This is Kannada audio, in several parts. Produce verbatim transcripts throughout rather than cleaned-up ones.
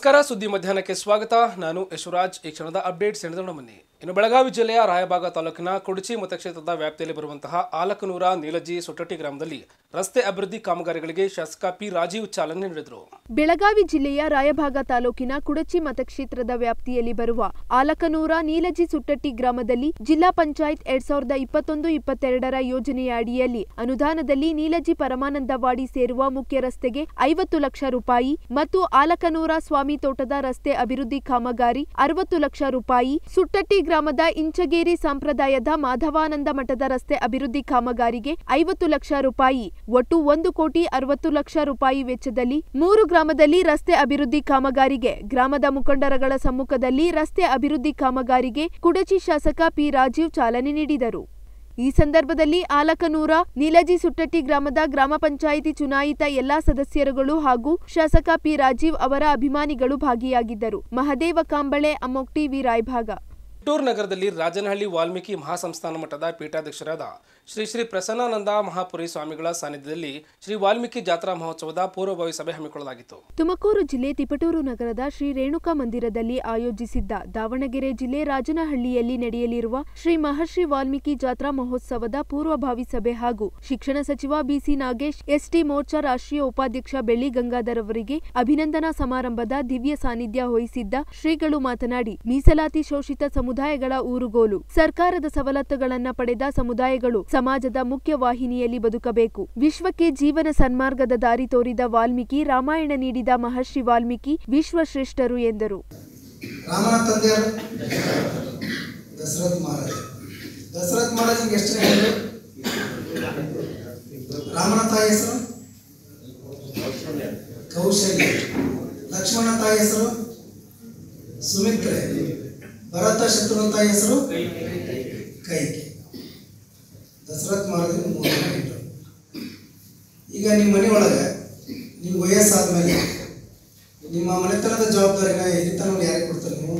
ನಮಸ್ಕಾರ ಸುದ್ದಿ ಮಧ್ಯಾಹ್ನಕ್ಕೆ ಸ್ವಾಗತ. ನಾನು ಯಶವರಾಜ್. ಈ ಕ್ಷಣದ ಅಪ್ಡೇಟ್ಸ್ ಎಣೆದೋಣ ಬನ್ನಿ. ಇನ್ನು ಬೆಳಗಾವಿ ಜಿಲ್ಲೆಯ ರಾಯಬಾಗ ತಾಲೂಕಿನ ಕುಡಚಿ ಮತಕ್ಷೇತ್ರದ ವ್ಯಾಪ್ತಿಯಲ್ಲಿ ಬರುವಂತಹ ಆಲಕನೂರ ನೀಲಜಿ ಸೊಟ್ಟಟ್ಟಿ ಗ್ರಾಮದಲ್ಲಿ ರಸ್ತೆ ಅಭಿವೃದ್ಧಿ ಕಾಮಗಾರಿಗಳಿಗೆ ಶಾಸಕ ಪಿ ರಾಜೀವ್ ಚಾಲನೆ ನೀಡಿದರು. ಬೆಳಗಾವಿ ಜಿಲ್ಲೆಯ ರಾಯಬಾಗ ತಾಲೂಕಿನ ಕುಡಚಿ ಮತಕ್ಷೇತ್ರದ ವ್ಯಾಪ್ತಿಯಲ್ಲಿ ಬರುವ ಆಲಕನೂರ ನೀಲಜಿ ಸುಟ್ಟಟ್ಟಿ ಗ್ರಾಮದಲ್ಲಿ ಜಿಲ್ಲಾ ಪಂಚಾಯತ್ ಎರಡ್ ಸಾವಿರದ ಇಪ್ಪತ್ತೊಂದು ಇಪ್ಪತ್ತೆರಡರ ಯೋಜನೆಯ ಅಡಿಯಲ್ಲಿ ಅನುದಾನದಲ್ಲಿ ನೀಲಜಿ ಪರಮಾನಂದವಾಡಿ ಸೇರುವ ಮುಖ್ಯ ರಸ್ತೆಗೆ ಐವತ್ತು ಲಕ್ಷ ರೂಪಾಯಿ ಮತ್ತು ಆಲಕನೂರ ಸ್ವಾಮಿ ತೋಟದ ರಸ್ತೆ ಅಭಿವೃದ್ಧಿ ಕಾಮಗಾರಿ ಅರವತ್ತು ಲಕ್ಷ ರೂಪಾಯಿ, ಸುಟ್ಟಟ್ಟಿ ಗ್ರಾಮದ ಇಂಚಗೇರಿ ಸಂಪ್ರದಾಯದ ಮಾಧವಾನಂದ ಮಠದ ರಸ್ತೆ ಅಭಿವೃದ್ಧಿ ಕಾಮಗಾರಿಗೆ ಐವತ್ತು ಲಕ್ಷ ರೂಪಾಯಿ, ಒಟ್ಟು ಒಂದು ಕೋಟಿ ಅರವತ್ತು ಲಕ್ಷ ರೂಪಾಯಿ ವೆಚ್ಚದಲ್ಲಿ ಮೂರು ಗ್ರಾಮದಲ್ಲಿ ರಸ್ತೆ ಅಭಿವೃದ್ಧಿ ಕಾಮಗಾರಿಗೆ ಗ್ರಾಮದ ಮುಖಂಡರುಗಳ ಸಮ್ಮುಖದಲ್ಲಿ ರಸ್ತೆ ಅಭಿವೃದ್ಧಿ ಕಾಮಗಾರಿಗೆ ಕುಡಚಿ ಶಾಸಕ ಪಿ ರಾಜೀವ್ ಚಾಲನೆ ನೀಡಿದರು. ಈ ಸಂದರ್ಭದಲ್ಲಿ ಆಲಕನೂರ ನೀಲಜಿ ಸುಟ್ಟಟ್ಟಿ ಗ್ರಾಮದ ಗ್ರಾಮ ಪಂಚಾಯಿತಿ ಚುನಾಯಿತ ಎಲ್ಲಾ ಸದಸ್ಯರುಗಳು ಹಾಗೂ ಶಾಸಕ ಪಿ ರಾಜೀವ್ ಅವರ ಅಭಿಮಾನಿಗಳು ಭಾಗಿಯಾಗಿದ್ದರು. ಮಹದೇವ ಕಾಂಬಳೆ, ಅಮೋಕ್ ಟಿವಿ, ರಾಯಭಾಗ. ಟೂರ್ ನಗರದಲ್ಲಿ ರಾಜನಹಳ್ಳಿ ವಾಲ್ಮೀಕಿ ಮಹಾಸಂಸ್ಥಾನ ಮಠದ ಪೀಠಾಧ್ಯಕ್ಷರಾದ ಶ್ರೀ ಶ್ರೀ ಪ್ರಸನ್ನಾನಂದ ಮಹಾಪುರಿ ಸ್ವಾಮಿಗಳ ಸಾನ್ನಿಧ್ಯದಲ್ಲಿ ಶ್ರೀ ವಾಲ್ಮೀಕಿ ಜಾತ್ರಾ ಮಹೋತ್ಸವದ ಪೂರ್ವಭಾವಿ ಸಭೆ ಹಮ್ಮಿಕೊಳ್ಳಲಾಗಿತ್ತು. ತುಮಕೂರು ಜಿಲ್ಲೆ ತಿಪಟೂರು ನಗರದ ಶ್ರೀ ರೇಣುಕಾ ಮಂದಿರದಲ್ಲಿ ಆಯೋಜಿಸಿದ್ದ ದಾವಣಗೆರೆ ಜಿಲ್ಲೆ ರಾಜನಹಳ್ಳಿಯಲ್ಲಿ ನಡೆಯಲಿರುವ ಶ್ರೀ ಮಹರ್ಷಿ ವಾಲ್ಮೀಕಿ ಜಾತ್ರಾ ಮಹೋತ್ಸವದ ಪೂರ್ವಭಾವಿ ಸಭೆ ಹಾಗೂ ಶಿಕ್ಷಣ ಸಚಿವ ಬಿಸಿ ನಾಗೇಶ್, ಎಸ್ಟಿ ಮೋರ್ಚಾ ರಾಷ್ಟ್ರೀಯ ಉಪಾಧ್ಯಕ್ಷ ಬೆಳ್ಳಿ ಗಂಗಾಧರ್ ಅವರಿಗೆ ಅಭಿನಂದನಾ ಸಮಾರಂಭದ ದಿವ್ಯ ಸಾನ್ನಿಧ್ಯ ವಹಿಸಿದ್ದ ಶ್ರೀಗಳು ಮಾತನಾಡಿ, ಮೀಸಲಾತಿ ಶೋಷಿತ ಸಮುದಾಯಗಳ ಊರುಗೋಲು, ಸರ್ಕಾರದ ಸವಲತ್ತುಗಳನ್ನು ಪಡೆದ ಸಮುದಾಯಗಳು ಸಮಾಜದ ಮುಖ್ಯ ವಾಹಿನಿಯಲ್ಲಿ ಬದುಕಬೇಕು. ವಿಶ್ವಕ್ಕೆ ಜೀವನ ಸನ್ಮಾರ್ಗದ ದಾರಿ ತೋರಿದ ವಾಲ್ಮೀಕಿ, ರಾಮಾಯಣ ನೀಡಿದ ಮಹರ್ಷಿ ವಾಲ್ಮೀಕಿ ವಿಶ್ವಶ್ರೇಷ್ಠರು ಎಂದರು. ರಾಮನ ತಂದೆಯರು ದಶರಥ ಮಹಾರಾಜ. ದಶರಥ ಮಹಾರಾಜನಿಗೆ ಎಷ್ಟು ಹೆಸರು? ರಾಮನ ತಾಯಿ ಹೆಸರು ಕೌಶಲ್ಯ. ಲಕ್ಷ್ಮಣ ತಾಯಿ ಹೆಸರು ಸುಮಿತ್ರೆ. ಭರತ ಶತ್ರುಘ್ನ ತಾಯಿ ಹೆಸರು ಕೈಕಿ. ದಶರಥ ಮಹಾರಾಜನ ಮೂರನೇ ಹೆಂಡರು. ಈಗ ನಿಮ್ಮ ಮನೆಯೊಳಗೆ ನಿಮ್ಗೆ ವಯಸ್ಸಾದ್ಮೇಲೆ ನಿಮ್ಮ ಮನೆತನದ ಜವಾಬ್ದಾರಿನ ಹಿರಿತನವನ್ನು ಯಾರಿಗೆ ಕೊಡ್ತಾರೆ? ನೀವು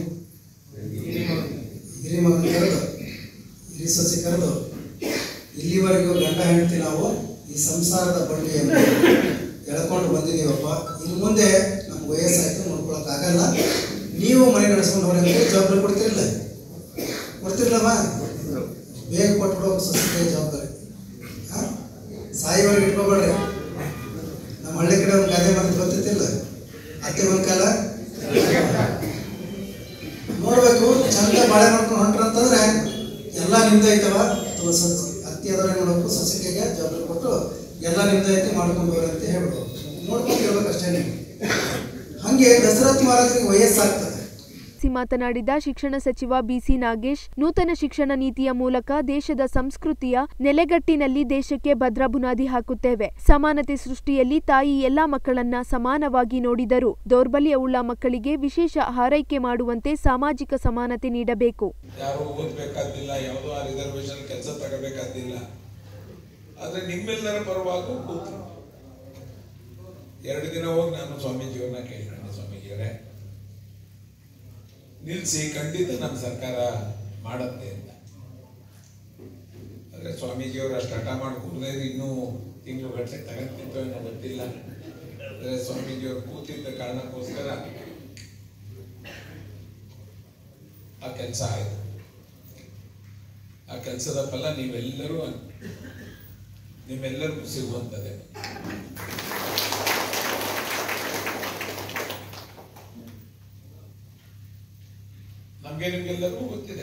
ಹಿರಿ ಮಗನ ಕರೆದು ಹಿರಿ ಸೊಸೆ ಕರೆದು ಇಲ್ಲಿವರೆಗೂ ಗಂಡ ಹೆಂಡತಿ ನಾವು ಈ ಸಂಸಾರದ ಬಂಡಿಯನ್ನು ಎಳ್ಕೊಂಡು ಬಂದಿದ್ದೀವಪ್ಪ, ಇನ್ನು ಮುಂದೆ ನಮ್ಗೆ ವಯಸ್ಸಾಯ್ತು, ನೋಡ್ಕೊಳಕ್ಕಾಗಲ್ಲ, ನೀವು ಮನೆ ನಡೆಸ್ಕೊಂಡು ಹೋಗಿ ಅಂತ ಜವಾಬ್ದಾರಿ ಕೊಡ್ತಿರಲಿಲ್ಲ ಕೊಡ್ತಿರ್ಲವ ಬೇಗ ಕೊಟ್ಬಿಡೋ ಸೊಸೈಟಿ ಜವಾಬ್ದಾರಿ. ಹಾಂ, ಸಾಯಿವರೆಗೆ ಇಟ್ಕೋಬೇಡ್ರಿ. ನಮ್ಮ ಹಳ್ಳಿ ಕಡೆ ಒಂದು ಗಾದೆ ಮಾತು ಗೊತ್ತಿತ್ತಿಲ್ಲ, ಅತ್ತೆ ಒಂದು ಕಾಲ ನೋಡ್ಬೇಕು, ಚಂದ ಬಾಳೆ ಮಾಡ್ಕೊಂಡು ಹೊಂಟ್ರಂತಂದ್ರೆ ಎಲ್ಲ ನಿಮ್ದು ಐತವ. ಅತ್ತಿ ಅದರ ನೋಡಬೇಕು, ಸೊಸೈಟಿಗೆ ಜವಾಬ್ದಾರಿ ಕೊಟ್ಟು ಎಲ್ಲ ನಿಮ್ದು ಐತಿ ಮಾಡ್ಕೊಂಡು ಹೋಗ್ರಿ ಅಂತ ಹೇಳ್ಬಿಡು, ನೋಡ್ಕೊಂಡು ಇರ್ಬೇಕು ಅಷ್ಟೇ. ಹಂಗೆ ದಶರಥ ಮಹಾರಾಜರಿಗೆ ವಯಸ್ಸಾಗ್ತದೆ. ಮಾತನಾಡಿದ ಶಿಕ್ಷಣ ಸಚಿವ ಬಿಸಿ ನಾಗೇಶ್, ನೂತನ ಶಿಕ್ಷಣ ನೀತಿಯ ಮೂಲಕ ದೇಶದ ಸಂಸ್ಕೃತಿಯ ನೆಲೆಗಟ್ಟಿನಲ್ಲಿ ದೇಶಕ್ಕೆ ಭದ್ರ ಬುನಾದಿ ಹಾಕುತ್ತೇವೆ. ಸಮಾನತೆ ಸೃಷ್ಟಿಯಲ್ಲಿ ತಾಯಿ ಎಲ್ಲಾ ಮಕ್ಕಳನ್ನ ಸಮಾನವಾಗಿ ನೋಡಿದರೂ ದೌರ್ಬಲ್ಯವುಳ್ಳ ಮಕ್ಕಳಿಗೆ ವಿಶೇಷ ಹಾರೈಕೆ ಮಾಡುವಂತೆ ಸಾಮಾಜಿಕ ಸಮಾನತೆ ನೀಡಬೇಕು. ಯಾರು ಓದಬೇಕಾದಿಲ್ಲ, ಯಾವುದೋ ರಿಸರ್ವೇಶನ್ ಕೆಲಸ ತಗೋಬೇಕಾದಿಲ್ಲ, ಆದ್ರೆ ನಿಮ್ಮೆಲ್ಲರ ಪರವಾಗಿ ಕೂತು ಎರಡು ದಿನ ಹೋಗಿ ನಾನು ಸ್ವಾಮೀಜಿಯವ್ರನ್ನ ಕೇಳ್ಕೊಂಡೆ, ಸ್ವಾಮೀಜಿಯವರೇ ನಿಲ್ಸಿ, ಖಂಡಿತ ನಮ್ಮ ಸರ್ಕಾರ ಮಾಡತ್ತೆ ಅಂತ. ಆದ್ರೆ ಸ್ವಾಮೀಜಿಯವರು ಅಷ್ಟು ಹಠ ಮಾಡ್ಕೊಂಡ್ರೆ ಇನ್ನೂ ತಿಂಗಳು ಗಟ್ಟಲೆ ತಗೊಂತಿತ್ತೋ ಏನೋ ಗೊತ್ತಿಲ್ಲ. ಅಂದ್ರೆ ಸ್ವಾಮೀಜಿಯವರು ಕೂತಿದ್ದ ಕಾರಣಕ್ಕೋಸ್ಕರ ಆ ಕೆಲಸ ಆಯ್ತು. ಆ ಕೆಲಸದ ಫಲ ನೀವೆಲ್ಲರೂ ನಿಮ್ಮೆಲ್ಲರಿಗೂ ಸಿಗುವಂಥದ್ದೇ. ನಮ್ಗೆ ನಿಮ್ಗೆಲ್ಲರಿಗೂ ಗೊತ್ತಿದೆ,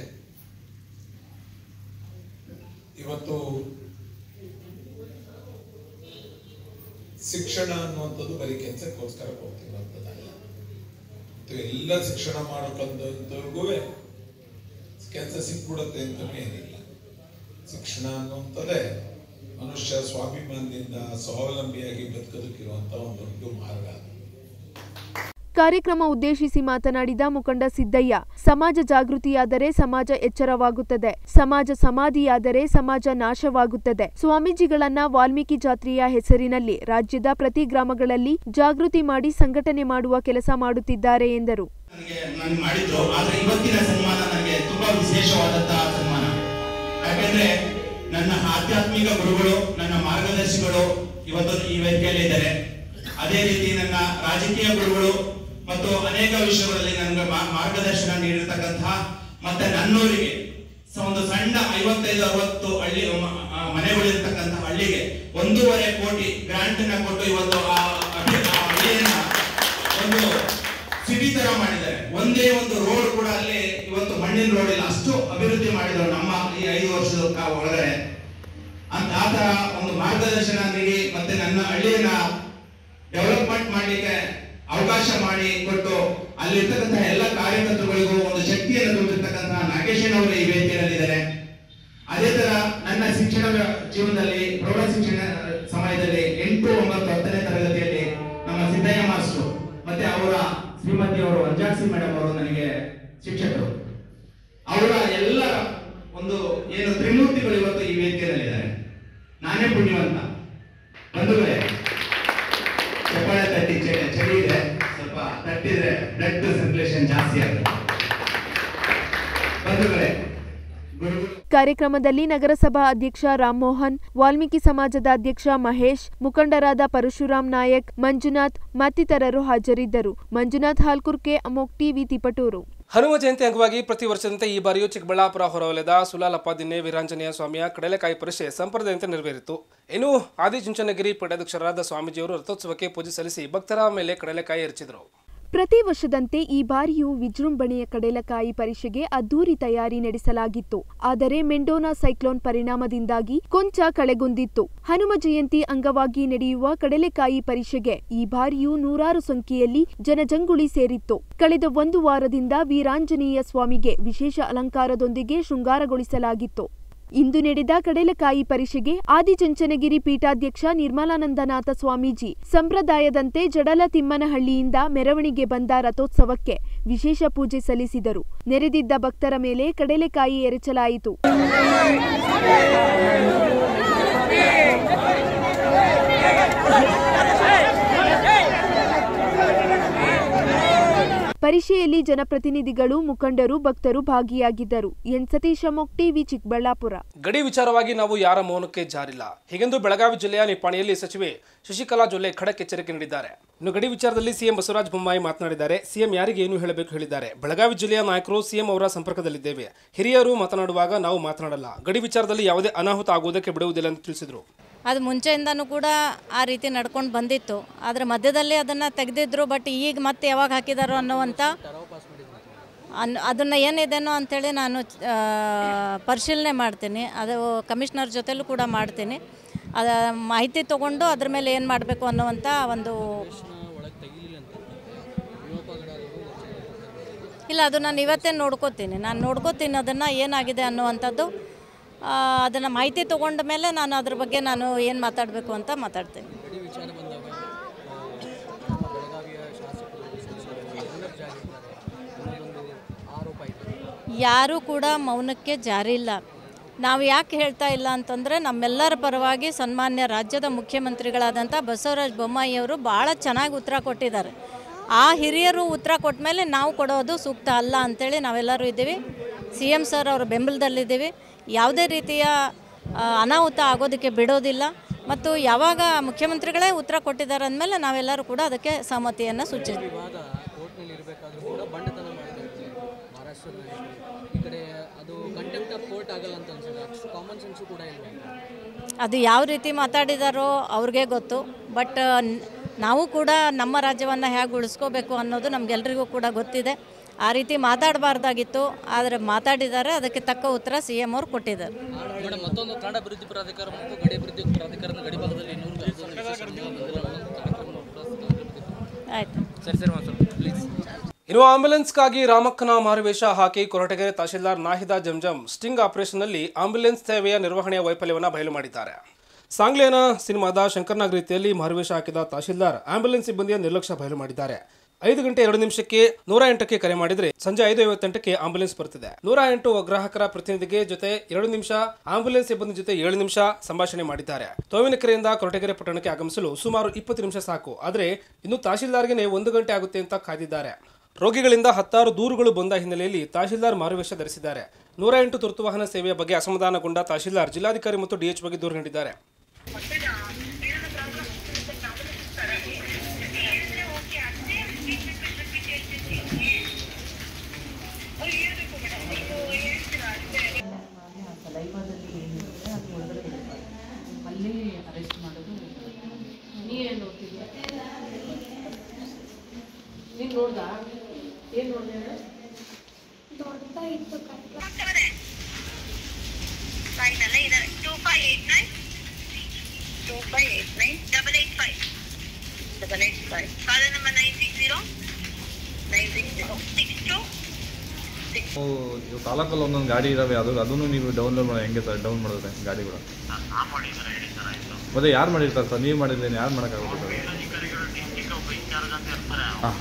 ಇವತ್ತು ಶಿಕ್ಷಣ ಅನ್ನುವಂಥದ್ದು ಬರೀ ಕೆಲಸಕ್ಕೋಸ್ಕರ ಹೋಗ್ತಿರುವಂಥದ್ದಲ್ಲ. ಎಲ್ಲ ಶಿಕ್ಷಣ ಮಾಡೋಕ್ಕಂತವ್ರಿಗೂ ಕೆಲಸ ಸಿಕ್ಬಿಡುತ್ತೆ ಅಂತಲೂ ಏನಿಲ್ಲ. ಶಿಕ್ಷಣ ಅನ್ನುವಂಥದ್ದೇ ಮನುಷ್ಯ ಸ್ವಾಭಿಮಾನದಿಂದ ಸ್ವಾವಲಂಬಿಯಾಗಿ ಬದುಕೋದಕ್ಕಿರುವಂಥ ಒಂದು ದೊಡ್ಡ ಮಾರ್ಗ. ಕಾರ್ಯಕ್ರಮ ಉದ್ದೇಶಿಸಿ ಮಾತನಾಡಿದ ಮುಖಂಡ ಸಿದ್ದಯ್ಯ, ಸಮಾಜ ಜಾಗೃತಿಯಾದರೆ ಸಮಾಜ ಎಚ್ಚರವಾಗುತ್ತದೆ, ಸಮಾಜ ಸಮಾಧಿಯಾದರೆ ಸಮಾಜ ನಾಶವಾಗುತ್ತದೆ. ಸ್ವಾಮೀಜಿಗಳನ್ನ ವಾಲ್ಮೀಕಿ ಜಾತ್ರೆಯ ಹೆಸರಿನಲ್ಲಿ ರಾಜ್ಯದ ಪ್ರತಿ ಗ್ರಾಮಗಳಲ್ಲಿ ಜಾಗೃತಿ ಮಾಡಿ ಸಂಘಟನೆ ಮಾಡುವ ಕೆಲಸ ಮಾಡುತ್ತಿದ್ದಾರೆ ಎಂದರು. ನನ್ನ ಆಧ್ಯಾತ್ಮಿಕ ಗುರುಗಳು, ನನ್ನ ಮಾರ್ಗದರ್ಶಿಗಳು ಇವತ್ತು ಈ ವೇದಿಕೆಯಲ್ಲಿ ಇದ್ದಾರೆ. ಅದೇ ರೀತಿ ನನ್ನ ರಾಜಕೀಯ ಗುರುಗಳು ಮತ್ತು ಅನೇಕ ವಿಷಯಗಳಲ್ಲಿ ನನಗೆ ಮಾರ್ಗದರ್ಶನ ನೀಡಿರ್ತಕ್ಕಂತಹ ಮತ್ತೆ ನನ್ನೂರಿಗೆ ಒಂದು ಸಣ್ಣ ಐವತ್ತೈದು ಅರವತ್ತು ಹಳ್ಳಿ ಮನೆಗಳಿರ್ತಕ್ಕಂಥ ಹಳ್ಳಿಗೆ ಒಂದೂವರೆ ಕೋಟಿ ಗ್ರಾಂಟ್ ಅನ್ನ ಕೊಟ್ಟು ಇವತ್ತು ಆ ಹಳ್ಳಿಯನ್ನ ಒಂದು ಸಿಟಿ ತರ ಮಾಡಿದ್ದಾರೆ. ಒಂದೇ ಒಂದು ರೋಡ್ ಕೂಡ ಅಲ್ಲಿ ಇವತ್ತು ಮಣ್ಣಿನ ರೋಡ್ ಇಲ್ಲ, ಅಷ್ಟು ಅಭಿವೃದ್ಧಿ ಮಾಡಿದ್ರು ನಮ್ಮ ಈ ಐದು ವರ್ಷದ ಒಳಗಡೆ. ಅಂತ ಆತರ ಒಂದು ಮಾರ್ಗದರ್ಶನ ನೀಡಿ ಮತ್ತೆ ನನ್ನ ಹಳ್ಳಿಯನ್ನ ಡೆವಲಪ್ಮೆಂಟ್ ಮಾಡ್ಲಿಕ್ಕೆ ಅವಕಾಶ ಮಾಡಿ ಕೊಟ್ಟು ಅಲ್ಲಿರ್ತಕ್ಕಂತಹ ಎಲ್ಲ ಕಾರ್ಯಕರ್ತರುಗಳಿಗೂ ಒಂದು ಶಕ್ತಿಯನ್ನು ತುಂಬಿರ್ತಕ್ಕಂತಹ ನಾಗೇಶನ್ ಅವರು ಈ ವೇದಿಕೆಯಲ್ಲಿದ್ದಾರೆ. ಅದೇ ತರ ನನ್ನ ಶಿಕ್ಷಣ ಜೀವನದಲ್ಲಿ ಪ್ರೌಢ ಶಿಕ್ಷಣ ಸಮಯದಲ್ಲಿ ಎಂಟು ಒಂಬತ್ತು ಹತ್ತನೇ ತರಗತಿಯಲ್ಲಿ ನಮ್ಮ ಸಿದ್ದಯ್ಯ ಮಾಸ್ಟರ್ ಮತ್ತೆ ಅವರ ಶ್ರೀಮತಿ ಅವರು ಅಂಜಾಕ್ಷಿ ಮೇಡಮ್ ಅವರು ನನಗೆ ಶಿಕ್ಷಕರು. ಅವರ ಎಲ್ಲ ಒಂದು ಏನು ತ್ರಿಮೂರ್ತಿಗಳು ಇವತ್ತು ಈ ವೇದಿಕೆಯಲ್ಲಿದ್ದಾರೆ. ನಾನೇ ಪುಣ್ಯವಂತ. ಬಂಧುಗಳೇ, ಚಪ್ಪಾಳೆ ತಟ್ಟಿ ಚಳಿ ಇದೆ, ಸ್ವಲ್ಪ ತಟ್ಟಿದ್ರೆ ಬ್ಲಡ್ ಸರ್ಕ್ಯುಲೇಷನ್ ಜಾಸ್ತಿ ಆಗುತ್ತೆ. ಬಂಧುಗಳೇ, ಕಾರ್ಯಕ್ರಮದಲ್ಲಿ ನಗರಸಭಾ ಅಧ್ಯಕ್ಷ ರಾಮಮೋಹನ್, ವಾಲ್ಮೀಕಿ ಸಮಾಜದ ಅಧ್ಯಕ್ಷ ಮಹೇಶ್, ಮುಖಂಡರಾದ ಪರಶುರಾಮ್ ನಾಯಕ್, ಮಂಜುನಾಥ್ ಮತ್ತಿತರರು ಹಾಜರಿದ್ದರು. ಮಂಜುನಾಥ್ ಹಾಲ್ಕುರ್ಕೆ, ಅಮೋಕ್ ಟಿವಿ, ತಿಪಟೂರು. ಹನುಮ ಜಯಂತಿ ಅಂಗವಾಗಿ ಪ್ರತಿ ವರ್ಷದಂತೆ ಈ ಬಾರಿಯೂ ಚಿಕ್ಕಬಳ್ಳಾಪುರ ಹೊರವಲಯದ ಸುಲಾಲಪ್ಪ ದಿನ್ನೆ ವೀರಾಂಜನೇಯ ಸ್ವಾಮಿಯ ಕಡಲೆಕಾಯಿ ಪರಿಷೆ ಸಂಪ್ರದಾಯದಂತೆ ನೆರವೇರಿತು. ಇನ್ನು ಆದಿಚುಂಚನಗಿರಿ ಪೀಠಾಧ್ಯಕ್ಷರಾದ ಸ್ವಾಮೀಜಿಯವರು ರಥೋತ್ಸವಕ್ಕೆ ಪೂಜೆ ಸಲ್ಲಿಸಿ ಭಕ್ತರ ಮೇಲೆ ಕಡಲೆಕಾಯಿ ಎರಚಿದರು. ಪ್ರತಿ ವರ್ಷದಂತೆ ಈ ಬಾರಿಯೂ ವಿಜೃಂಭಣೆಯ ಕಡಲೆಕಾಯಿ ಪರಿಷೆಗೆ ಅದ್ದೂರಿ ತಯಾರಿ ನಡೆಸಲಾಗಿತ್ತು. ಆದರೆ ಮೆಂಡೋನಾ ಸೈಕ್ಲೋನ್ ಪರಿಣಾಮದಿಂದಾಗಿ ಕೊಂಚ ಕಳೆಗುಂದಿತ್ತು. ಹನುಮ ಜಯಂತಿ ಅಂಗವಾಗಿ ನಡೆಯುವ ಕಡಲೆಕಾಯಿ ಪರಿಷೆಗೆ ಈ ಬಾರಿಯೂ ನೂರಾರು ಸಂಖ್ಯೆಯಲ್ಲಿ ಜನಜಂಗುಳಿ ಸೇರಿತ್ತು. ಕಳೆದ ಒಂದು ವಾರದಿಂದ ವೀರಾಂಜನೇಯ ಸ್ವಾಮಿಗೆ ವಿಶೇಷ ಅಲಂಕಾರದೊಂದಿಗೆ ಶೃಂಗಾರಗೊಳಿಸಲಾಗಿತ್ತು. ಇಂದು ನಡೆದ ಕಡಲೆಕಾಯಿ ಪರಿಷೆಗೆ ಆದಿಚುಂಚನಗಿರಿ ಪೀಠಾಧ್ಯಕ್ಷ ನಿರ್ಮಲಾನಂದನಾಥ ಸ್ವಾಮೀಜಿ ಸಂಪ್ರದಾಯದಂತೆ ಜಡಲ ತಿಮ್ಮನಹಳ್ಳಿಯಿಂದ ಮೆರವಣಿಗೆ ಬಂದ ರಥೋತ್ಸವಕ್ಕೆ ವಿಶೇಷ ಪೂಜೆ ಸಲ್ಲಿಸಿದರು. ನೆರೆದಿದ್ದ ಭಕ್ತರ ಮೇಲೆ ಕಡಲೆಕಾಯಿ ಎರಚಲಾಯಿತು. ಪರಿಷೆಯಲ್ಲಿ ಜನಪ್ರತಿನಿಧಿಗಳು, ಮುಖಂಡರು, ಭಕ್ತರು ಭಾಗಿಯಾಗಿದ್ದರು. ಎನ್ ಸತೀಶ, ಅಮೋಕ್ ಟಿವಿ, ಚಿಕ್ಕಬಳ್ಳಾಪುರ. ಗಡಿ ವಿಚಾರವಾಗಿ ನಾವು ಯಾರ ಮೌನಕ್ಕೆ ಜಾರಿಲ್ಲ ಹೀಗೆಂದು ಬೆಳಗಾವಿ ಜಿಲ್ಲೆಯ ನಿಪ್ಪಾಣಿಯಲ್ಲಿ ಸಚಿವೆ ಶಶಿಕಲಾ ಜೊಲ್ಲೆ ಖಡಕ್ ಎಚ್ಚರಿಕೆ ನೀಡಿದ್ದಾರೆ. ಇನ್ನು ಗಡಿ ವಿಚಾರದಲ್ಲಿ ಸಿಎಂ ಬಸವರಾಜ ಬೊಮ್ಮಾಯಿ ಮಾತನಾಡಿದ್ದಾರೆ. ಸಿಎಂ ಯಾರಿಗೆ ಏನು ಹೇಳಬೇಕು ಹೇಳಿದ್ದಾರೆ. ಬೆಳಗಾವಿ ಜಿಲ್ಲೆಯ ನಾಯಕರು ಸಿಎಂ ಅವರ ಸಂಪರ್ಕದಲ್ಲಿದ್ದೇವೆ. ಹಿರಿಯರು ಮಾತನಾಡುವಾಗ ನಾವು ಮಾತನಾಡಲ್ಲ. ಗಡಿ ವಿಚಾರದಲ್ಲಿ ಯಾವುದೇ ಅನಾಹುತ ಆಗುವುದಕ್ಕೆ ಬಿಡುವುದಿಲ್ಲ ಎಂದು ತಿಳಿಸಿದರು. ಅದು ಮುಂಚೆಯಿಂದನೂ ಕೂಡ ಆ ರೀತಿ ನಡ್ಕೊಂಡು ಬಂದಿತ್ತು. ಆದರೆ ಮಧ್ಯದಲ್ಲಿ ಅದನ್ನು ತೆಗೆದಿದ್ರು. ಬಟ್ ಈಗ ಮತ್ತೆ ಯಾವಾಗ ಹಾಕಿದಾರೋ ಅನ್ನೋವಂಥ ಅನ್ ಅದನ್ನು ಏನಿದೆನೋ ಅಂಥೇಳಿ ನಾನು ಪರಿಶೀಲನೆ ಮಾಡ್ತೀನಿ. ಅದು ಕಮಿಷನರ್ ಜೊತೆಲೂ ಕೂಡ ಮಾಡ್ತೀನಿ. ಅದ ಮಾಹಿತಿ ತೊಗೊಂಡು ಅದ್ರ ಮೇಲೆ ಏನು ಮಾಡಬೇಕು ಅನ್ನೋವಂಥ ಒಂದು ಇಲ್ಲ, ಅದು ನಾನು ಇವತ್ತೇ ನೋಡ್ಕೋತೀನಿ ನಾನು ನೋಡ್ಕೋತೀನಿ ಅದನ್ನು ಏನಾಗಿದೆ ಅನ್ನುವಂಥದ್ದು. ಅದನ್ನು ಮಾಹಿತಿ ತೊಗೊಂಡ ಮೇಲೆ ನಾನು ಅದ್ರ ಬಗ್ಗೆ ನಾನು ಏನು ಮಾತಾಡಬೇಕು ಅಂತ ಮಾತಾಡ್ತೀನಿ. ಯಾರೂ ಕೂಡ ಮೌನಕ್ಕೆ ಜಾರಿ ಇಲ್ಲ. ನಾವು ಯಾಕೆ ಹೇಳ್ತಾ ಇಲ್ಲ ಅಂತಂದರೆ, ನಮ್ಮೆಲ್ಲರ ಪರವಾಗಿ ಸನ್ಮಾನ್ಯ ರಾಜ್ಯದ ಮುಖ್ಯಮಂತ್ರಿಗಳಾದಂಥ ಬಸವರಾಜ ಬೊಮ್ಮಾಯಿಯವರು ಭಾಳ ಚೆನ್ನಾಗಿ ಉತ್ತರ ಕೊಟ್ಟಿದ್ದಾರೆ. ಆ ಹಿರಿಯರು ಉತ್ತರ ಕೊಟ್ಟ ಮೇಲೆ ನಾವು ಕೊಡೋದು ಸೂಕ್ತ ಅಲ್ಲ ಅಂಥೇಳಿ ನಾವೆಲ್ಲರೂ ಇದ್ದೀವಿ. ಸಿ ಎಮ್ ಸರ್ ಅವರ ಬೆಂಬಲದಲ್ಲಿದ್ದೀವಿ. ಯಾವುದೇ ರೀತಿಯ ಅನಾಹುತ ಆಗೋದಕ್ಕೆ ಬಿಡೋದಿಲ್ಲ. ಮತ್ತು ಯಾವಾಗ ಮುಖ್ಯಮಂತ್ರಿಗಳೇ ಉತ್ತರ ಕೊಟ್ಟಿದ್ದಾರೆ ಅಂದಮೇಲೆ ನಾವೆಲ್ಲರೂ ಕೂಡ ಅದಕ್ಕೆ ಸಹಮತಿಯನ್ನು ಸೂಚಿಸ್ತೀವಿ. ಅದು ಯಾವ ರೀತಿ ಮಾತಾಡಿದಾರೋ ಅವ್ರಿಗೆ ಗೊತ್ತು. ಬಟ್ ನಾವು ಕೂಡ ನಮ್ಮ ರಾಜ್ಯವನ್ನು ಹೇಗೆ ಉಳಿಸ್ಕೋಬೇಕು ಅನ್ನೋದು ನಮಗೆಲ್ಲರಿಗೂ ಕೂಡ ಗೊತ್ತಿದೆ. ಆ ರೀತಿ ಮಾತಾಡಬಾರ್ದಾಗಿತ್ತು, ಆದರೆ ಮಾತಾಡಿದ್ದಾರೆ. ಅದಕ್ಕೆ ತಕ್ಕ ಉತ್ತರ ಸಿ ಎಂ ಅವರು ಕೊಟ್ಟಿದ್ದಾರೆ. ಮತ್ತೊಂದು ಕನ್ನಡ ಅಭಿವೃದ್ಧಿ ಪ್ರಾಧಿಕಾರ ಮತ್ತು ಗಡಿ ಅಭಿವೃದ್ಧಿ ಪ್ರಾಧಿಕಾರದ ಗಡಿ ಭಾಗದಲ್ಲಿ ಆಯ್ತು ಸರಿ ಸರಿ ಸ್ವಲ್ಪ ಪ್ಲೀಸ್. ಇನ್ನು ಆಂಬ್ಯುಲೆನ್ಸ್ಗಾಗಿ ರಾಮಕ್ಕನ ಮಾರುವೇಷ ಹಾಕಿ ಕೊರಟಗೆರೆ ತಹಶೀಲ್ದಾರ್ ನಾಹಿದಾ ಜಂಜಂ ಸ್ಟಿಂಗ್ ಆಪರೇಷನ್ನಲ್ಲಿ ಆಂಬ್ಯುಲೆನ್ಸ್ ಸೇವೆಯ ನಿರ್ವಹಣೆಯ ವೈಫಲ್ಯವನ್ನು ಬಯಲು ಮಾಡಿದ್ದಾರೆ. ಸಾಂಗ್ಲಿಯನ ಸಿನಿಮಾದ ಶಂಕರ್ನಾಗ್ ರೀತಿಯಲ್ಲಿ ಮಾರುವೇಷ ಹಾಕಿದ ತಹಶೀಲ್ದಾರ್ ಆಂಬ್ಯುಲೆನ್ಸ್ ಸಿಬ್ಬಂದಿಯ ನಿರ್ಲಕ್ಷ್ಯ ಬಯಲು ಮಾಡಿದ್ದಾರೆ. ಐದು ಗಂಟೆ ಎರಡು ನಿಮಿಷಕ್ಕೆ ನೂರ ಎಂಟಕ್ಕೆ ಕರೆ ಮಾಡಿದ್ರೆ ಸಂಜೆ ಐದು ಐವತ್ತೆಂಟಕ್ಕೆ ಆಂಬ್ಯುಲೆನ್ಸ್ ಬರುತ್ತಿದೆ. ನೂರ ಎಂಟು ಗ್ರಾಹಕರ ಪ್ರತಿನಿಧಿಗೆ ಜೊತೆ ಎರಡು ನಿಮಿಷ, ಆಂಬ್ಯುಲೆನ್ಸ್ ಸಿಬ್ಬಂದಿ ಜೊತೆ ಏಳು ನಿಮಿಷ ಸಂಭಾಷಣೆ ಮಾಡಿದ್ದಾರೆ. ತೋವಿನಕೆರೆಯಿಂದ ಕೊರಟಗೆರೆ ಪಟ್ಟಣಕ್ಕೆ ಆಗಮಿಸಲು ಸುಮಾರು ಇಪ್ಪತ್ತು ನಿಮಿಷ ಸಾಕು. ಆದರೆ ಇನ್ನು ತಹಶೀಲ್ದಾರ್ಗೆ ಒಂದು ಗಂಟೆ ಆಗುತ್ತೆ ಅಂತ ಕಾದಿದ್ದಾರೆ. ರೋಗಿಗಳಿಂದ ಹತ್ತಾರು ದೂರುಗಳು ಬಂದ ಹಿನ್ನೆಲೆಯಲ್ಲಿ ತಹಶೀಲ್ದಾರ್ ಮಾರುವೇಷ ಧರಿಸಿದ್ದಾರೆ. ನೂರ ಎಂಟು ತುರ್ತು ವಾಹನ ಸೇವೆಯ ಬಗ್ಗೆ ಅಸಮಾಧಾನಗೊಂಡ ತಹಶೀಲ್ದಾರ್ ಜಿಲ್ಲಾಧಿಕಾರಿ ಮತ್ತು ಡಿಎಚ್ ಬಗ್ಗೆ ದೂರು ನೀಡಿದ್ದಾರೆ. ಲೈನ್ ಅಲ್ಲ ಇದೆ two five eight nine two five eight nine double eight five double eight five call number nine six zero nine six zero six two six. ತಾಲೂಕಲ್ಲಿ ಒಂದೊಂದು ಗಾಡಿ ಇದಾವೆ, ಅದು ಅದನ್ನು ನೀವು ಡೌನ್ಲೋಡ್ ಮಾಡಿ ಹೆಂಗೆ ಸರ್ ಡೌನ್ ಮಾಡಿದ್ರೆ ಗಾಡಿಗಳು? ಮತ್ತೆ ಯಾರು ಮಾಡಿರ್ತಾರೆ ಸರ್? ನೀವು ಮಾಡಿದ್ದೇನೆ ಯಾರು ಮಾಡೋಕ್ಕಾಗುತ್ತೆ ಸರ್? ಹಾಂ.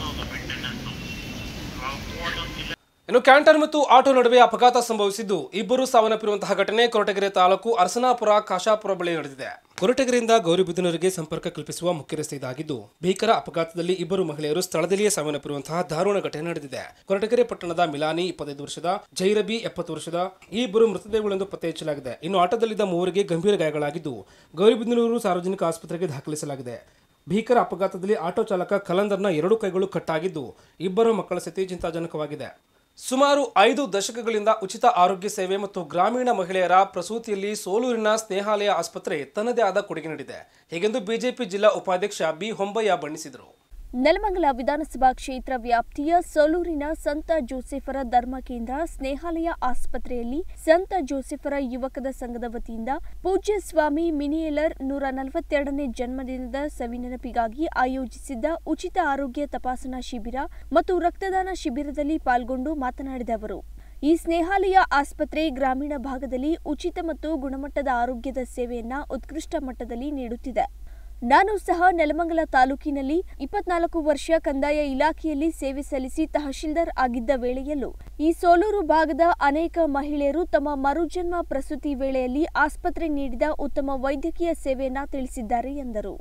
ಇನ್ನು ಕ್ಯಾಂಟರ್ ಮತ್ತು ಆಟೋ ನಡುವೆ ಅಪಘಾತ ಸಂಭವಿಸಿದ್ದು ಇಬ್ಬರು ಸಾವನ್ನಪ್ಪಿರುವಂತಹ ಘಟನೆ ಕೊರಟಗೆರೆ ತಾಲೂಕು ಅರಸನಾಪುರ ಕಾಶಾಪುರ ಬಳಿ ನಡೆದಿದೆ. ಕೊರಟಗೆರೆಯಿಂದ ಗೌರಿಬಿದನೂರಿಗೆ ಸಂಪರ್ಕ ಕಲ್ಪಿಸುವ ಮುಖ್ಯ ರಸ್ತೆ ಇದಾಗಿದ್ದು ಭೀಕರ ಅಪಘಾತದಲ್ಲಿ ಇಬ್ಬರು ಮಹಿಳೆಯರು ಸ್ಥಳದಲ್ಲಿಯೇ ಸಾವನ್ನಪ್ಪಿರುವಂತಹ ದಾರುಣ ಘಟನೆ ನಡೆದಿದೆ. ಕೊರಟಗೆರೆ ಪಟ್ಟಣದ ಮಿಲಾನಿ ಇಪ್ಪತ್ತೈದು ವರ್ಷದ, ಜೈರಬಿ ಎಪ್ಪತ್ತು ವರ್ಷದ ಈ ಇಬ್ಬರು ಮೃತದೇಹಗಳೆಂದು ಪತ್ತೆ ಹಚ್ಚಲಾಗಿದೆ. ಇನ್ನು ಆಟೋದಲ್ಲಿದ್ದ ಮೂವರಿಗೆ ಗಂಭೀರ ಗಾಯಗಳಾಗಿದ್ದು ಗೌರಿಬಿದನೂರು ಸಾರ್ವಜನಿಕ ಆಸ್ಪತ್ರೆಗೆ ದಾಖಲಿಸಲಾಗಿದೆ. ಭೀಕರ ಅಪಘಾತದಲ್ಲಿ ಆಟೋ ಚಾಲಕ ಕಲಂದರ್ನ ಎರಡು ಕೈಗಳು ಕಟ್ಟಾಗಿದ್ದು ಇಬ್ಬರು ಮಕ್ಕಳ ಸ್ಥಿತಿ ಚಿಂತಾಜನಕವಾಗಿದೆ. ಸುಮಾರು ಐದು ದಶಕಗಳಿಂದ ಉಚಿತ ಆರೋಗ್ಯ ಸೇವೆ ಮತ್ತು ಗ್ರಾಮೀಣ ಮಹಿಳೆಯರ ಪ್ರಸೂತಿಯಲ್ಲಿ ಸೋಲೂರಿನ ಸ್ನೇಹಾಲಯ ಆಸ್ಪತ್ರೆ ತನ್ನದೇ ಆದ ಕೊಡುಗೆ ನೀಡಿದೆ. ಹೀಗೆಂದು ಬಿಜೆಪಿ ಜಿಲ್ಲಾ ಉಪಾಧ್ಯಕ್ಷ ಬಿ ಹೊಂಬಯ್ಯ ಬಣ್ಣಿಸಿದರು. ನೆಲಮಂಗಲ ವಿಧಾನಸಭಾ ಕ್ಷೇತ್ರ ವ್ಯಾಪ್ತಿಯ ಸೊಲೂರಿನ ಸಂತ ಜೋಸೆಫರ ಧರ್ಮ ಕೇಂದ್ರ ಸ್ನೇಹಾಲಯ ಆಸ್ಪತ್ರೆಯಲ್ಲಿ ಸಂತ ಜೋಸೆಫರ ಯುವಕದ ಸಂಘದ ವತಿಯಿಂದ ಪೂಜ್ಯ ಸ್ವಾಮಿ ಮಿನಿಯೇಲರ್ ನೂರ ನಲವತ್ತೆರಡನೇ ಜನ್ಮದಿನದ ಸವಿನೆನಪಿಗಾಗಿ ಆಯೋಜಿಸಿದ್ದ ಉಚಿತ ಆರೋಗ್ಯ ತಪಾಸಣಾ ಶಿಬಿರ ಮತ್ತು ರಕ್ತದಾನ ಶಿಬಿರದಲ್ಲಿ ಪಾಲ್ಗೊಂಡು ಮಾತನಾಡಿದ ಅವರು, ಈ ಸ್ನೇಹಾಲಯ ಆಸ್ಪತ್ರೆ ಗ್ರಾಮೀಣ ಭಾಗದಲ್ಲಿ ಉಚಿತ ಮತ್ತು ಗುಣಮಟ್ಟದ ಆರೋಗ್ಯದ ಸೇವೆಯನ್ನ ಉತ್ಕೃಷ್ಟ ಮಟ್ಟದಲ್ಲಿ ನೀಡುತ್ತಿದೆ. ನಾನು ಸಹ ನೆಲಮಂಗಲ ತಾಲೂಕಿನಲ್ಲಿ ಇಪ್ಪತ್ನಾಲ್ಕು ವರ್ಷ ಕಂದಾಯ ಇಲಾಖೆಯಲ್ಲಿ ಸೇವೆ ಸಲ್ಲಿಸಿ ತಹಶೀಲ್ದಾರ್ ಆಗಿದ್ದ ವೇಳೆಯಲ್ಲೂ ಈ ಸೋಲೂರು ಭಾಗದ ಅನೇಕ ಮಹಿಳೆಯರು ತಮ್ಮ ಮರುಜನ್ಮ ಪ್ರಸೂತಿ ವೇಳೆಯಲ್ಲಿ ಆಸ್ಪತ್ರೆ ನೀಡಿದ ಉತ್ತಮ ವೈದ್ಯಕೀಯ ಸೇವೆಯನ್ನ ತಿಳಿಸಿದ್ದಾರೆ ಎಂದರು.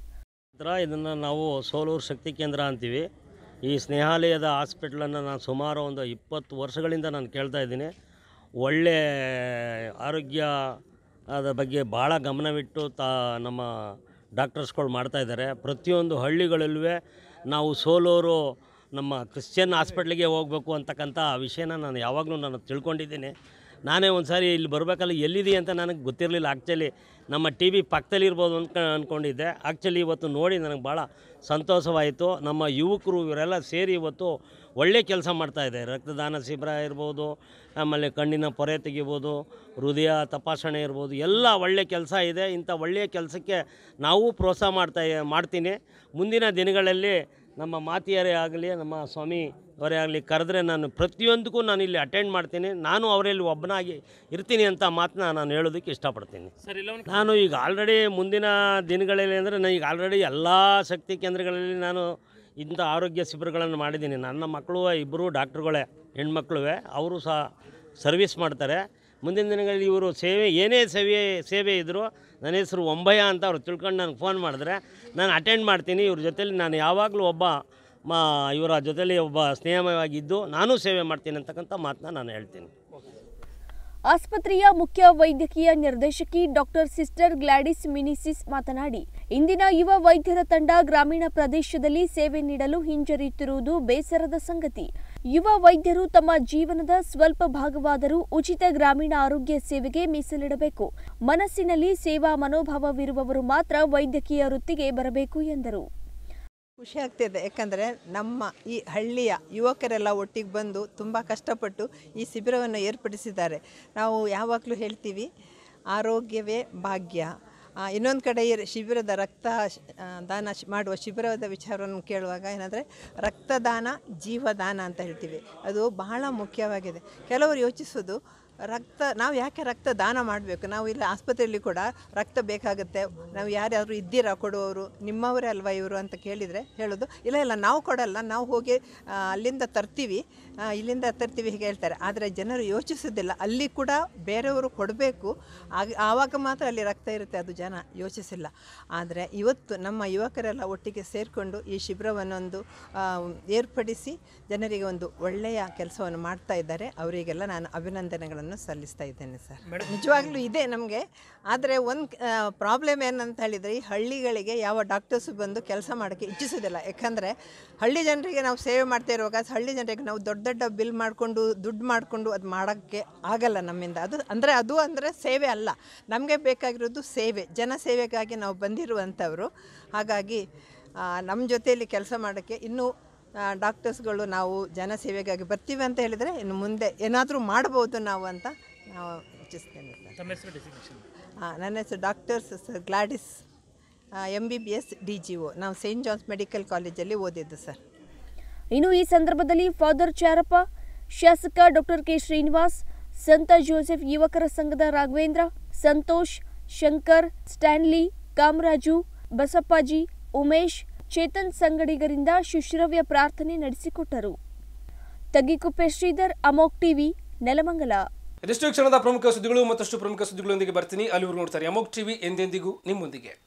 ಇದನ್ನು ನಾವು ಸೋಲೂರು ಶಕ್ತಿ ಕೇಂದ್ರ ಅಂತೀವಿ. ಈ ಸ್ನೇಹಾಲಯದ ಹಾಸ್ಪಿಟ್ಲನ್ನು ನಾನು ಸುಮಾರು ಒಂದು ಇಪ್ಪತ್ತು ವರ್ಷಗಳಿಂದ ನಾನು ಕೇಳ್ತಾ ಇದ್ದೀನಿ. ಒಳ್ಳೆ ಆರೋಗ್ಯ ಅದ ಬಗ್ಗೆ ಭಾಳ ಗಮನವಿಟ್ಟು ತಾ ನಮ್ಮ ಡಾಕ್ಟರ್ಸ್ಗಳು ಮಾಡ್ತಾಯಿದ್ದಾರೆ. ಪ್ರತಿಯೊಂದು ಹಳ್ಳಿಗಳಲ್ಲೂ ನಾವು ಸೋಲೂರು ನಮ್ಮ ಕ್ರಿಶ್ಚಿಯನ್ ಹಾಸ್ಪಿಟ್ಲಿಗೆ ಹೋಗಬೇಕು ಅಂತಕ್ಕಂಥ ವಿಷಯನ ನಾನು ಯಾವಾಗಲೂ ನಾನು ತಿಳ್ಕೊಂಡಿದ್ದೀನಿ. ನಾನೇ ಒಂದು ಸಾರಿ ಇಲ್ಲಿ ಬರಬೇಕಲ್ಲ ಎಲ್ಲಿದೆ ಅಂತ ನನಗೆ ಗೊತ್ತಿರಲಿಲ್ಲ. ಆ್ಯಕ್ಚುಲಿ ನಮ್ಮ ಟಿ ವಿ ಪಕ್ಕದಲ್ಲಿರ್ಬೋದು ಅನ್ಕ ಅಂದ್ಕೊಂಡಿದ್ದೆ. ಆ್ಯಕ್ಚುಲಿ ಇವತ್ತು ನೋಡಿ ನನಗೆ ಭಾಳ ಸಂತೋಷವಾಯಿತು. ನಮ್ಮ ಯುವಕರು ಇವರೆಲ್ಲ ಸೇರಿ ಇವತ್ತು ಒಳ್ಳೆ ಕೆಲಸ ಮಾಡ್ತಾಯಿದೆ. ರಕ್ತದಾನ ಶಿಬಿರ ಇರ್ಬೋದು, ಆಮೇಲೆ ಕಣ್ಣಿನ ಪೊರೆ ತೆಗಿಬೋದು, ಹೃದಯ ತಪಾಸಣೆ ಇರ್ಬೋದು, ಎಲ್ಲ ಒಳ್ಳೆ ಕೆಲಸ ಇದೆ. ಇಂಥ ಒಳ್ಳೆಯ ಕೆಲಸಕ್ಕೆ ನಾವು ಪ್ರೋತ್ಸಾಹ ಮಾಡ್ತಾ ಮಾಡ್ತೀನಿ. ಮುಂದಿನ ದಿನಗಳಲ್ಲಿ ನಮ್ಮ ಮಾತೆಯರೇ ಆಗಲಿ, ನಮ್ಮ ಸ್ವಾಮಿ ಅವರೇ ಆಗಲಿ ಕರೆದ್ರೆ ನಾನು ಪ್ರತಿಯೊಂದಕ್ಕೂ ನಾನು ಇಲ್ಲಿ ಅಟೆಂಡ್ ಮಾಡ್ತೀನಿ. ನಾನು ಅವರಲ್ಲಿ ಒಬ್ಬನಾಗಿ ಇರ್ತೀನಿ ಅಂತ ಮಾತನ್ನ ನಾನು ಹೇಳೋದಕ್ಕೆ ಇಷ್ಟಪಡ್ತೀನಿ. ನಾನು ಈಗ ಆಲ್ರೆಡಿ ಮುಂದಿನ ದಿನಗಳಲ್ಲಿ ಅಂದರೆ ನಾನು ಈಗ ಆಲ್ರೆಡಿ ಎಲ್ಲ ಶಕ್ತಿ ಕೇಂದ್ರಗಳಲ್ಲಿ ನಾನು ಇಂಥ ಆರೋಗ್ಯ ಶಿಬಿರಗಳನ್ನು ಮಾಡಿದ್ದೀನಿ. ನನ್ನ ಮಕ್ಕಳು ಇಬ್ಬರು ಡಾಕ್ಟ್ರುಗಳೇ, ಹೆಣ್ಮಕ್ಳು, ಅವರು ಸಹ ಸರ್ವಿಸ್ ಮಾಡ್ತಾರೆ. ಮುಂದಿನ ದಿನಗಳಲ್ಲಿ ಇವರು ಸೇವೆ ಏನೇ ಸೇವೆ ಸೇವೆ ಇದ್ದರೂ ನನ್ನ ಹೆಸರು ಹೊಂಬಯ್ಯ ಅಂತ ಅವ್ರು ತಿಳ್ಕೊಂಡು ನನಗೆ ಫೋನ್ ಮಾಡಿದ್ರೆ ನಾನು ಅಟೆಂಡ್ ಮಾಡ್ತೀನಿ. ಇವ್ರ ಜೊತೆಲಿ ನಾನು ಯಾವಾಗಲೂ ಒಬ್ಬ ಮಾ ಇವರ ಜೊತೆಲಿ ಒಬ್ಬ ಸ್ನೇಹಮಯವಾಗಿದ್ದು ನಾನು ಸೇವೆ ಮಾಡ್ತೀನಿ ಅಂತಕ್ಕಂಥ ಮಾತನ್ನ ನಾನು ಹೇಳ್ತೀನಿ. ಆಸ್ಪತ್ರೆಯ ಮುಖ್ಯ ವೈದ್ಯಕೀಯ ನಿರ್ದೇಶಕಿ ಡಾಕ್ಟರ್ ಸಿಸ್ಟರ್ ಗ್ಲಾಡಿಸ್ ಮಿನಿಸಿಸ್ ಮಾತನಾಡಿ, ಇಂದಿನ ಯುವ ವೈದ್ಯರ ತಂಡ ಗ್ರಾಮೀಣ ಪ್ರದೇಶದಲ್ಲಿ ಸೇವೆ ನೀಡಲು ಹಿಂಜರಿಯುತ್ತಿರುವುದು ಬೇಸರದ ಸಂಗತಿ. ಯುವ ವೈದ್ಯರು ತಮ್ಮ ಜೀವನದ ಸ್ವಲ್ಪ ಭಾಗವಾದರೂ ಉಚಿತ ಗ್ರಾಮೀಣ ಆರೋಗ್ಯ ಸೇವೆಗೆ ಮೀಸಲಿಡಬೇಕು. ಮನಸ್ಸಿನಲ್ಲಿ ಸೇವಾ ಮನೋಭಾವವಿರುವವರು ಮಾತ್ರ ವೈದ್ಯಕೀಯ ವೃತ್ತಿಗೆ ಬರಬೇಕು ಎಂದರು. ಖುಷಿ ಆಗ್ತಿದೆ, ಯಾಕಂದರೆ ನಮ್ಮ ಈ ಹಳ್ಳಿಯ ಯುವಕರೆಲ್ಲ ಒಟ್ಟಿಗೆ ಬಂದು ತುಂಬ ಕಷ್ಟಪಟ್ಟು ಈ ಶಿಬಿರವನ್ನು ಏರ್ಪಡಿಸಿದ್ದಾರೆ. ನಾವು ಯಾವಾಗಲೂ ಹೇಳ್ತೀವಿ ಆರೋಗ್ಯವೇ ಭಾಗ್ಯ. ಇನ್ನೊಂದು ಕಡೆ ಶಿಬಿರದ ರಕ್ತ ದಾನ ಮಾಡುವ ಶಿಬಿರದ ವಿಚಾರವನ್ನು ಕೇಳುವಾಗ ಏನಂದರೆ ರಕ್ತದಾನ ಜೀವದಾನ ಅಂತ ಹೇಳ್ತೀವಿ. ಅದು ಬಹಳ ಮುಖ್ಯವಾಗಿದೆ. ಕೆಲವರು ಯೋಚಿಸೋದು ರಕ್ತ ನಾವು ಯಾಕೆ ರಕ್ತ ದಾನ ಮಾಡಬೇಕು, ನಾವು ಇಲ್ಲಿ ಆಸ್ಪತ್ರೆಯಲ್ಲಿ ಕೂಡ ರಕ್ತ ಬೇಕಾಗುತ್ತೆ, ನಾವು ಯಾರ್ಯಾರು ಇದ್ದೀರಾ ಕೊಡುವವರು, ನಿಮ್ಮವರೇ ಅಲ್ವಾ ಇವರು ಅಂತ ಕೇಳಿದರೆ ಹೇಳೋದು ಇಲ್ಲ ಇಲ್ಲ ನಾವು ಕೊಡಲ್ಲ, ನಾವು ಹೋಗಿ ಅಲ್ಲಿಂದ ತರ್ತೀವಿ, ಇಲ್ಲಿಂದ ತರ್ತೀವಿ ಹೀಗೆ ಹೇಳ್ತಾರೆ. ಆದರೆ ಜನರು ಯೋಚಿಸೋದಿಲ್ಲ, ಅಲ್ಲಿ ಕೂಡ ಬೇರೆಯವರು ಕೊಡಬೇಕು, ಆಗ ಆವಾಗ ಮಾತ್ರ ಅಲ್ಲಿ ರಕ್ತ ಇರುತ್ತೆ, ಅದು ಜನ ಯೋಚಿಸಿಲ್ಲ. ಆದರೆ ಇವತ್ತು ನಮ್ಮ ಯುವಕರೆಲ್ಲ ಒಟ್ಟಿಗೆ ಸೇರಿಕೊಂಡು ಈ ಶಿಬಿರವನ್ನೊಂದು ಏರ್ಪಡಿಸಿ ಜನರಿಗೆ ಒಂದು ಒಳ್ಳೆಯ ಕೆಲಸವನ್ನು ಮಾಡ್ತಾ ಇದ್ದಾರೆ. ಅವರಿಗೆಲ್ಲ ನಾನು ಅಭಿನಂದನೆಗಳನ್ನು ಸಲ್ಲಿಸ್ತಾ ಇದ್ದೇನೆ ಸರ್. ನಿಜವಾಗ್ಲೂ ಇದೆ ನಮಗೆ. ಆದರೆ ಒಂದು ಪ್ರಾಬ್ಲಮ್ ಏನಂತ ಹೇಳಿದರೆ, ಈ ಹಳ್ಳಿಗಳಿಗೆ ಯಾವ ಡಾಕ್ಟರ್ಸು ಬಂದು ಕೆಲಸ ಮಾಡೋಕ್ಕೆ ಇಚ್ಛಿಸೋದಿಲ್ಲ. ಯಾಕಂದರೆ ಹಳ್ಳಿ ಜನರಿಗೆ ನಾವು ಸೇವೆ ಮಾಡ್ತಾ ಇರುವಾಗ ಹಳ್ಳಿ ಜನರಿಗೆ ನಾವು ದೊಡ್ಡ ದೊಡ್ಡ ಬಿಲ್ ಮಾಡಿಕೊಂಡು ದುಡ್ಡು ಮಾಡಿಕೊಂಡು ಅದು ಮಾಡೋಕ್ಕೆ ಆಗಲ್ಲ ನಮ್ಮಿಂದ. ಅದು ಅಂದರೆ ಅದು ಅಂದರೆ ಸೇವೆ ಅಲ್ಲ, ನಮಗೆ ಬೇಕಾಗಿರೋದು ಸೇವೆ, ಜನ ಸೇವೆಗಾಗಿ ನಾವು ಬಂದಿರುವಂಥವರು. ಹಾಗಾಗಿ ನಮ್ಮ ಜೊತೆಯಲ್ಲಿ ಕೆಲಸ ಮಾಡೋಕ್ಕೆ ಇನ್ನೂ ಡಾಕ್ಟರ್ಸ್ಗಳು ನಾವು ಜನಸೇವೆಗಾಗಿ ಬರ್ತೀವಿ ಅಂತ ಹೇಳಿದರೆ ಇನ್ನು ಮುಂದೆ ಏನಾದರೂ ಮಾಡ್ಬೋದು ನಾವು ಅಂತ ನಾವು ಸೂಚಿಸ್ತೇನೆ ಸರ್. ತಮ್ಮ ಹೆಸರು ಡೆಸಿಗ್ನೇಷನ್? ಹಾಂ, ನನ್ನ ಹೆಸರು doctors sir Gladys, M B B S D G O. ನಾವು ಸೇಂಟ್ ಜಾನ್ಸ್ ಮೆಡಿಕಲ್ ಕಾಲೇಜಲ್ಲಿ ಓದಿದ್ದು ಸರ್. ಇನ್ನು ಈ ಸಂದರ್ಭದಲ್ಲಿ ಫಾದರ್ ಚಾರಪ್ಪ, ಶಾಸಕ ಡಾಕ್ಟರ್ ಕೆ ಶ್ರೀನಿವಾಸ್, ಸಂತ ಜೋಸೆಫ್ ಯುವಕರ ಸಂಘದ ರಾಘವೇಂದ್ರ, ಸಂತೋಷ್, ಶಂಕರ್, ಸ್ಟ್ಯಾನ್ಲಿ, ಕಾಮರಾಜು, ಬಸಪ್ಪಾಜಿ, ಉಮೇಶ್, ಚೇತನ್ ಸಂಗಡಿಗರಿಂದ ಶುಶ್ರವ್ಯ ಪ್ರಾರ್ಥನೆ ನಡೆಸಿಕೊಟ್ಟರು. ತಗ್ಗಿಕುಪ್ಪೆ ಶ್ರೀಧರ್, ಅಮೋಕ್ ಟಿವಿ, ನೆಲಮಂಗಲ. ಇದಿಷ್ಟು ಕ್ಷಣದ ಪ್ರಮುಖ ಸುದ್ದಿಗಳು. ಮತ್ತಷ್ಟು ಪ್ರಮುಖ ಸುದ್ದಿಗಳೊಂದಿಗೆ ಬರ್ತೀನಿ. ಅಲ್ಲಿವರೆಗೂ ನೋಡ್ತಾರೆ ಅಮೋಕ್ ಟಿವಿ, ಎಂದೆಂದಿಗೂ ನಿಮ್ಮೊಂದಿಗೆ.